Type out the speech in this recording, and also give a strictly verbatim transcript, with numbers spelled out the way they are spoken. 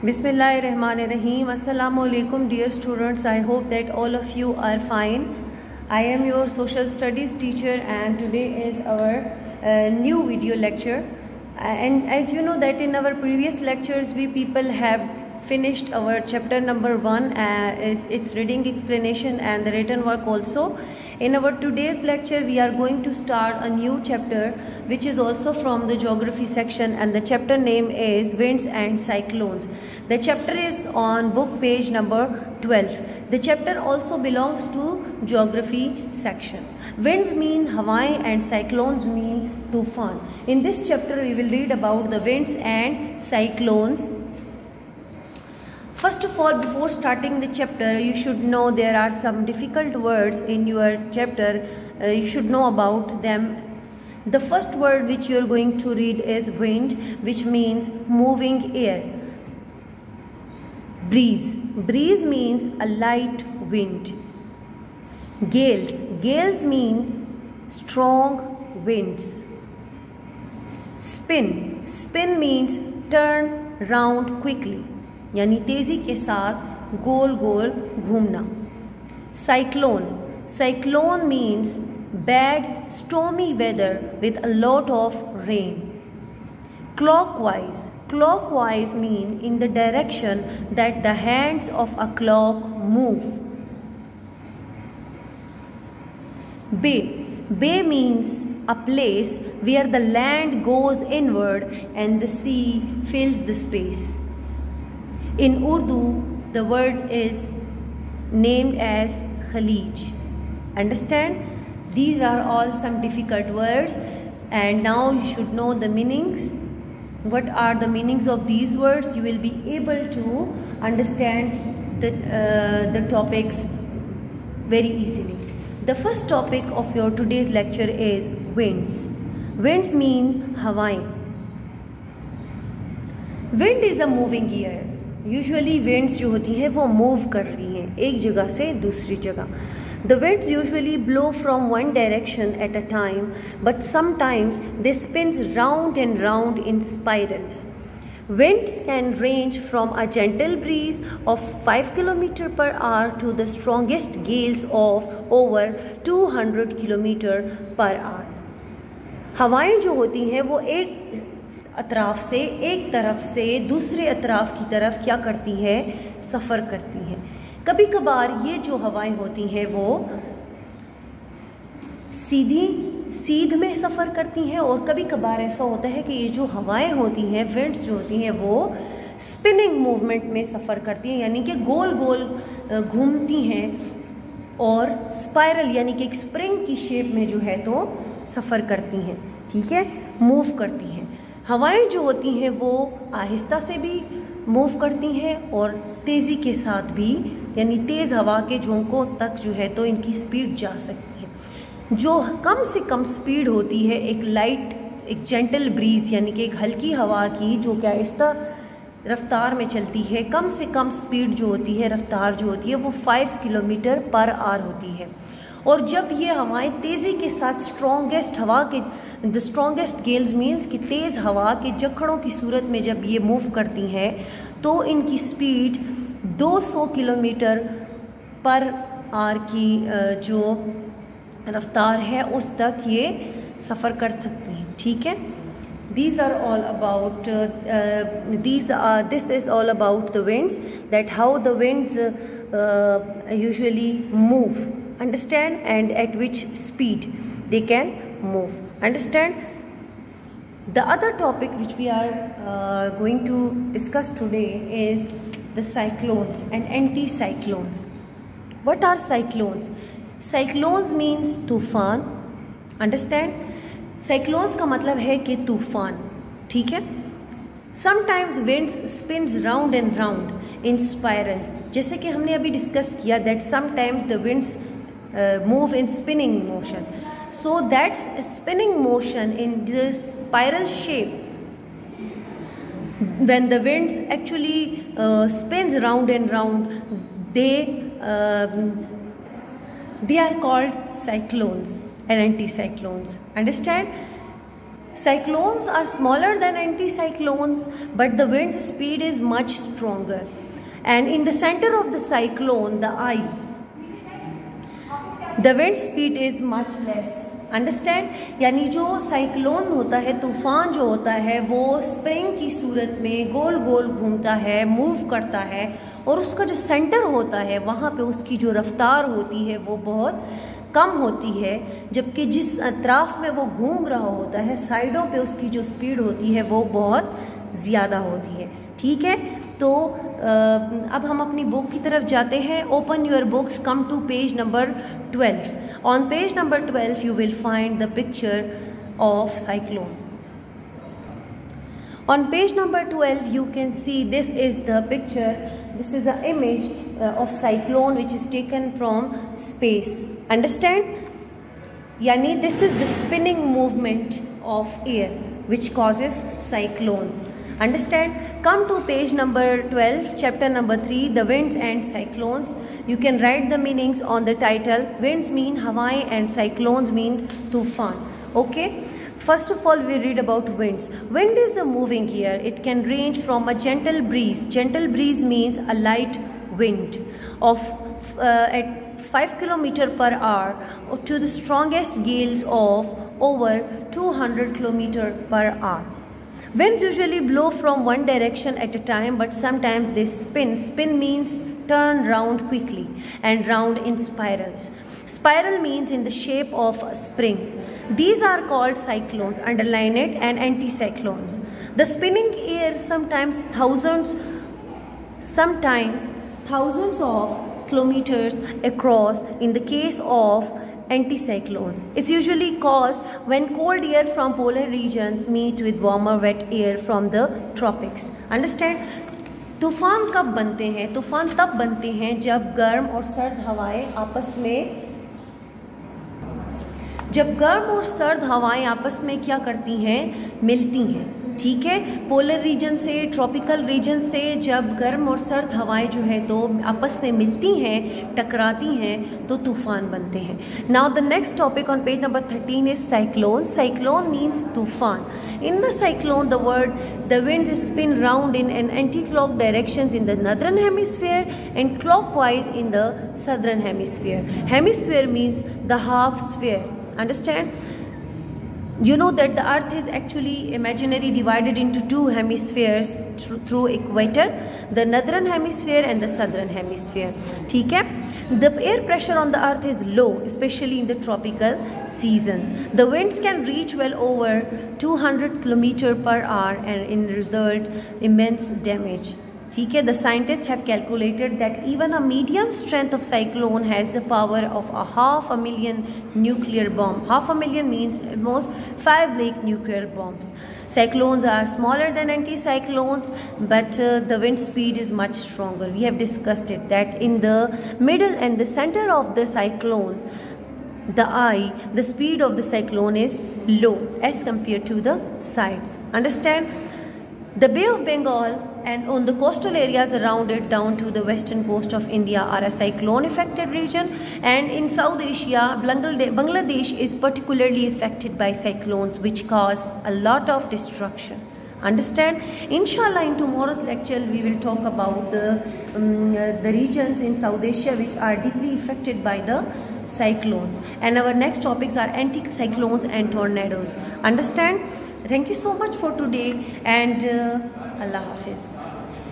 Bismillahirrahmanirrahim. Assalamu alaikum dear students. I hope that all of you are fine. I am your social studies teacher and today is our uh, new video lecture. Uh, and as you know that in our previous lectures we people have finished our chapter number one, uh, is its reading explanation and the written work also. In our today's lecture we are going to start a new chapter which is also from the geography section, and the chapter name is Winds and Cyclones. The chapter is on book page number twelve. The chapter also belongs to geography section. Winds mean Hawaii and cyclones mean Tufan. In this chapter we will read about the winds and cyclones. First of all, before starting the chapter, you should know there are some difficult words in your chapter. Uh, you should know about them. The first word which you are going to read is wind, which means moving air. Breeze. Breeze means a light wind. Gales. Gales mean strong winds. Spin. Spin means turn round quickly, यानी तेजी के साथ गोल गोल घूमना. Cyclone. Cyclone means bad stormy weather with a lot of rain. Clockwise. Clockwise mean in the direction that the hands of a clock move. Bay. Bay means a place where the land goes inward and the sea fills the space. In Urdu, the word is named as Khalij. Understand? These are all some difficult words, and now you should know the meanings. What are the meanings of these words? You will be able to understand the, uh, the topics very easily. The first topic of your today's lecture is winds. Winds mean Hawaii. Wind is a moving air. Usually winds जो होती हैं वो move कर रही हैं एक जगह से दूसरी जगह. The winds usually blow from one direction at a time, but sometimes they spins round and round in spirals. Winds can range from a gentle breeze of five kilometers per hour to the strongest gales of over two hundred kilometers per hour. हवाएं जो होती हैं वो एक अतराफ से एक तरफ से दूसरे अतराफ की तरफ क्या करती है, सफ़र करती हैं. कभी कभार ये जो हवाएं होती हैं वो सीधी सीध में सफ़र करती हैं, और कभी कभार ऐसा होता है कि ये जो हवाएं होती हैं, विंड्स जो होती हैं, वो स्पिनिंग मूवमेंट में सफ़र करती हैं, यानी कि गोल गोल घूमती हैं और स्पाइरल यानी कि एक स्प्रिंग की शेप में जो है तो सफ़र करती हैं. ठीक है, मूव करती हैं. हवाएं जो होती हैं वो आहिस्ता से भी मूव करती हैं और तेज़ी के साथ भी, यानी तेज़ हवा के झोंकों तक जो है तो इनकी स्पीड जा सकती है. जो कम से कम स्पीड होती है एक लाइट एक जेंटल ब्रीज यानी कि एक हल्की हवा की जो कि आहिस्ता रफ्तार में चलती है, कम से कम स्पीड जो होती है, रफ्तार जो होती है वो फाइव किलोमीटर पर आवर होती है. और जब ये हवाएं तेज़ी के साथ स्ट्रॉन्गेस्ट हवा के द स्ट्रॉन्गेस्ट गेल्स मीन्स कि तेज़ हवा के जखड़ों की सूरत में जब ये मूव करती हैं तो इनकी स्पीड दो सौ किलोमीटर पर आवर की जो रफ्तार है उस तक ये सफ़र कर सकती हैं. ठीक है. These are all about uh, uh, these are this is all about the winds, that how the winds uh, uh, usually move. Understand? And at which speed they can move. Understand? The other topic which we are uh, going to discuss today is the cyclones and anticyclones. What are cyclones? Cyclones means तूफान. Understand? Cyclones का मतलब है कि तूफान. ठीक है. Sometimes winds spins round and round in spirals. जैसे कि हमने अभी डिस्कस किया that sometimes the winds Uh, move in spinning motion. So that's spinning motion in this spiral shape. When the winds actually uh, spins round and round, they um, they are called cyclones and anticyclones. Understand? Cyclones are smaller than anticyclones, but the wind's speed is much stronger. And in the center of the cyclone, the eye, the wind speed is much less. Understand, यानी जो cyclone होता है, तूफान जो होता है, वो spring की सूरत में गोल गोल घूमता है, मूव करता है, और उसका जो सेंटर होता है वहाँ पे उसकी जो रफ्तार होती है वो बहुत कम होती है, जबकि जिस अतराफ में वो घूम रहा होता है साइडों पे उसकी जो स्पीड होती है वो बहुत ज़्यादा होती है। ठीक है, तो अब हम अपनी बुक की तरफ जाते हैं। Open your books, come to page number twelve. On page number twelve you will find the picture of cyclone. On page number twelve you can see this is the picture, this is the image uh, of cyclone which is taken from space. Understand? Yani this is the spinning movement of air which causes cyclones. Understand? Come to page number twelve, chapter number three, the winds and cyclones. You can write the meanings on the title. Winds mean Hawaii and cyclones mean tufan. Okay? First of all, we read about winds. Wind is a moving air. It can range from a gentle breeze. Gentle breeze means a light wind of uh, at five kilometers per hour to the strongest gales of over two hundred kilometers per hour. Winds usually blow from one direction at a time, but sometimes they spin. Spin means turn round quickly and round in spirals. Spiral means in the shape of a spring. These are called cyclones, underline it, and anticyclones. The spinning air sometimes thousands, sometimes thousands of kilometers across in the case of anticyclones. It's usually caused when cold air from polar regions meet with warmer wet air from the tropics. Understand? तूफान कब बनते हैं? तूफान तब बनते हैं जब गर्म और सर्द हवाएं आपस में जब गर्म और सर्द हवाएं आपस में क्या करती हैं? मिलती हैं। ठीक है, पोलर रीजन से, ट्रॉपिकल रीजन से जब गर्म और सर्द हवाएं जो है तो आपस में मिलती हैं, टकराती हैं, तो तूफान बनते हैं। Now the next topic on page number thirteen is cyclone. Cyclone means तूफान। In the cyclone the word the winds spin round in an anti clock directions in the northern hemisphere and clockwise in the southern hemisphere. Hemisphere means the half sphere. Understand? You know that the earth is actually imaginary divided into two hemispheres through, through equator, the northern hemisphere and the southern hemisphere. ठीक है? The air pressure on the earth is low, especially in the tropical seasons. The winds can reach well over two hundred kilometers per hour and in result immense damage. ठीक है, the scientists have calculated that even a medium strength of cyclone has the power of a half a million nuclear bomb. Half a million means almost five lakh nuclear bombs. Cyclones are smaller than anticyclones, but uh, the wind speed is much stronger. We have discussed it that in the middle and the center of the cyclones, the eye, the speed of the cyclone is low as compared to the sides. Understand? The Bay of Bengal and on the coastal areas around it down to the western coast of India are a cyclone affected region, and in South Asia, Bangladesh is particularly affected by cyclones which cause a lot of destruction. Understand? Inshallah, in tomorrow's lecture we will talk about the um, uh, the regions in South Asia which are deeply affected by the cyclones, and our next topics are anticyclones and tornadoes. Understand? Thank you so much for today, and uh, Allah Hafiz.